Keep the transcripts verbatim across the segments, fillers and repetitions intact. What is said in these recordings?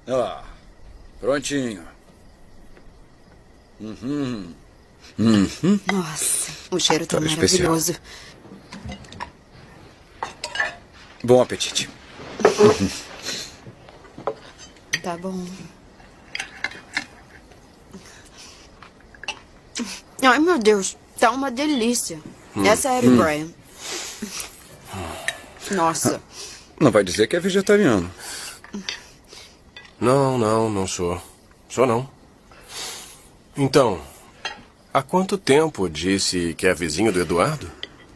Ah, prontinho. Uhum. Uhum. Nossa, o cheiro tá, Tá maravilhoso. Bom apetite. Tá bom. Ai, meu Deus, tá uma delícia. Hum. É sério, Hum. Brian. Nossa. Não vai dizer que é vegetariano. Não, não, não sou. Sou não. Então, há quanto tempo disse que é vizinho do Eduardo?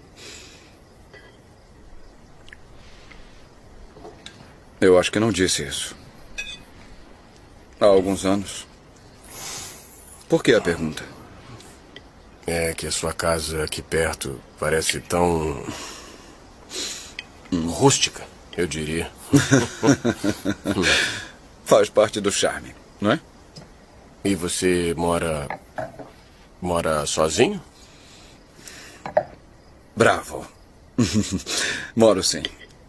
Eu acho que não disse isso. Há alguns anos. Por que a pergunta? É que a sua casa aqui perto parece tão... Hum. rústica, eu diria. Faz parte do charme, não é? E você mora... mora sozinho? Bravo. Moro sim.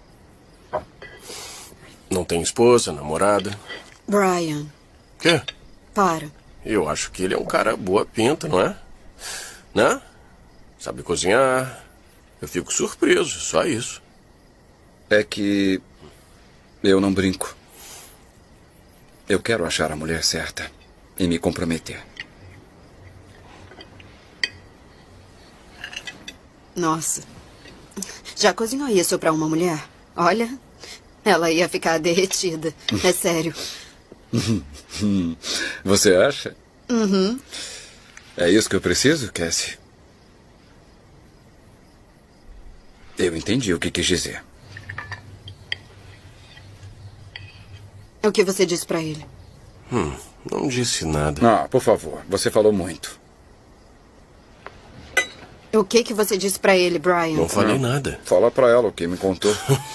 Não tem esposa, namorada? Brian. Quê? Para. Eu acho que ele é um cara boa pinta, não é? Né? Sabe cozinhar. Eu fico surpreso, só isso. É que eu não brinco. Eu quero achar a mulher certa e me comprometer. Nossa. Já cozinhou isso pra uma mulher? Olha, ela ia ficar derretida. É sério. Você acha? Uhum. É isso que eu preciso, Cassie? Eu entendi o que quis dizer. O que você disse pra ele? Hum, não disse nada. Ah, por favor, você falou muito. O que que você disse pra ele, Brian? Não falei não. nada. Fala pra ela o que me contou.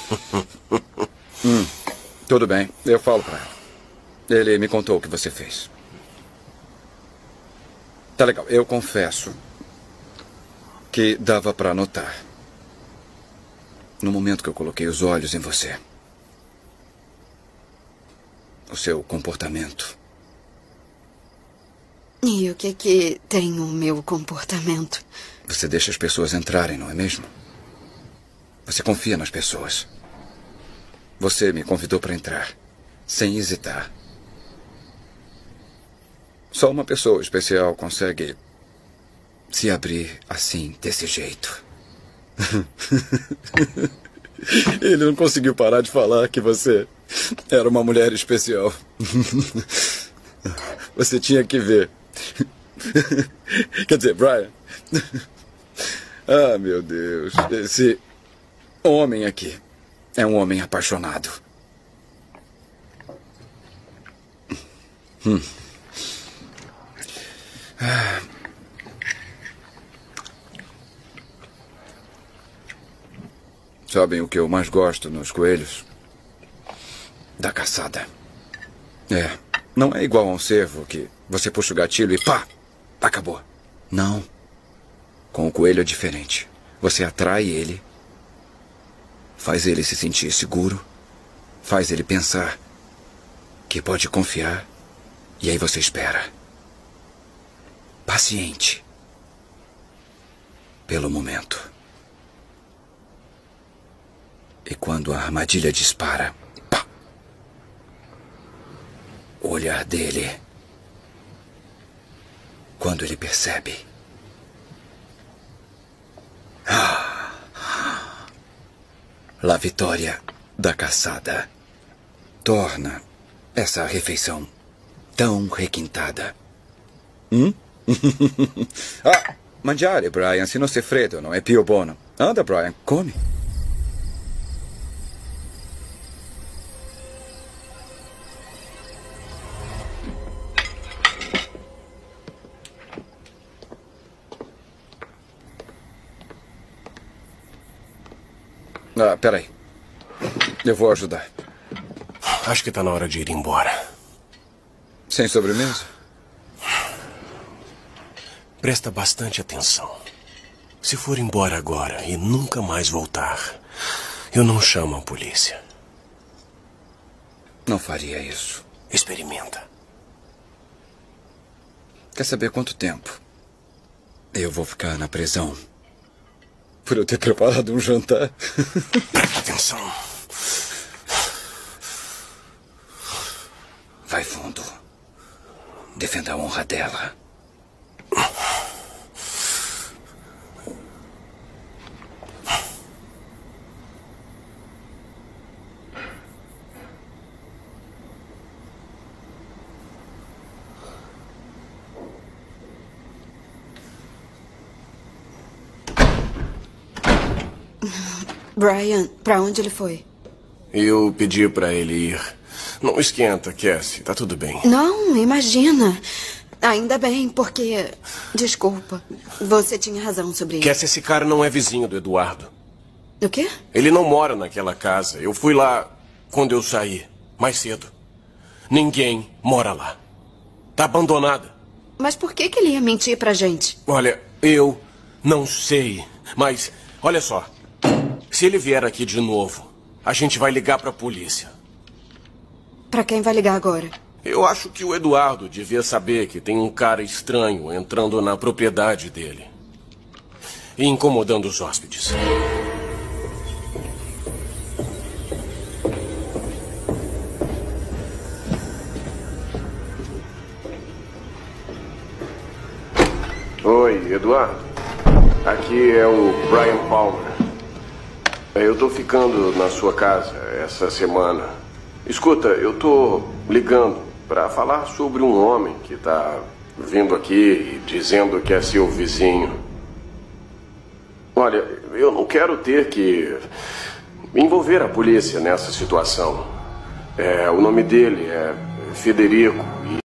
hum, tudo bem, eu falo pra ela. Ele me contou o que você fez. Tá legal, eu confesso que dava pra notar. No momento que eu coloquei os olhos em você. O seu comportamento. E o que que tem o meu comportamento? Você deixa as pessoas entrarem, não é mesmo? Você confia nas pessoas. Você me convidou para entrar, sem hesitar. Só uma pessoa especial consegue se abrir assim, desse jeito. Ele não conseguiu parar de falar que você era uma mulher especial. Você tinha que ver. Quer dizer, Brian. Ah, meu Deus. Esse homem aqui é um homem apaixonado. Hum. Ah. Sabem o que eu mais gosto nos coelhos? Da caçada. É, não é igual a um cervo que você puxa o gatilho e pá, acabou. Não. Com o coelho é diferente. Você atrai ele, faz ele se sentir seguro, faz ele pensar que pode confiar, e aí você espera. Paciente. Pelo momento. E quando a armadilha dispara, pá! O olhar dele. Quando ele percebe. Ah! La vitória da caçada torna essa refeição tão requintada. Hum? Ah, mangiare, Brian, se non sei freddo, não é più buono. Anda, Brian, come. Ah, peraí. Eu vou ajudar. Acho que tá na hora de ir embora. Sem sobremesa? Presta bastante atenção. Se for embora agora e nunca mais voltar, eu não chamo a polícia. Não faria isso. Experimenta. Quer saber quanto tempo eu vou ficar na prisão? Por eu ter preparado um jantar? Presta atenção. Vai fundo. Defenda a honra dela. Brian, pra onde ele foi? Eu pedi pra ele ir. Não esquenta, Cassie. Tá tudo bem. Não, imagina. Ainda bem, porque... Desculpa. Você tinha razão sobre isso. Cassie, esse cara não é vizinho do Eduardo. O quê? Ele não mora naquela casa. Eu fui lá quando eu saí, mais cedo. Ninguém mora lá. Tá abandonada. Mas por que que ele ia mentir pra gente? Olha, eu não sei. Mas, olha só. Se ele vier aqui de novo, a gente vai ligar pra polícia. Pra quem vai ligar agora? Eu acho que o Eduardo devia saber que tem um cara estranho entrando na propriedade dele e incomodando os hóspedes. Oi, Eduardo. Aqui é o Brian Palmer. Eu tô ficando na sua casa essa semana. Escuta, eu tô ligando para falar sobre um homem que tá vindo aqui e dizendo que é seu vizinho. Olha, eu não quero ter que envolver a polícia nessa situação. É, o nome dele é Federico.